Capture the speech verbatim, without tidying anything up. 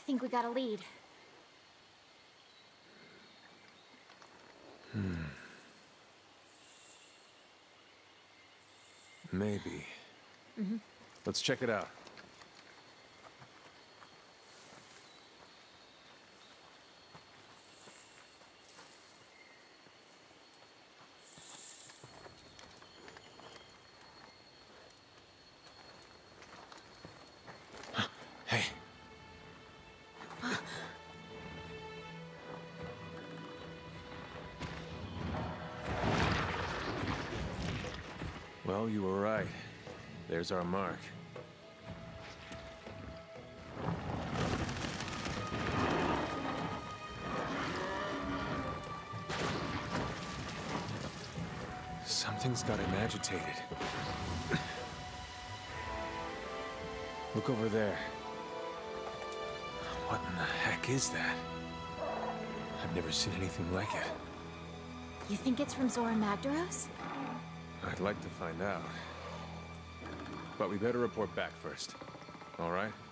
think we got a lead. Hmm. Maybe. Mm-hmm. Let's check it out. Hey. Well, you were right. There's our mark. Something's got him agitated. Look over there. What in the heck is that? I've never seen anything like it. You think it's from Zora Magdaros? I'd like to find out. But we better report back first. All right?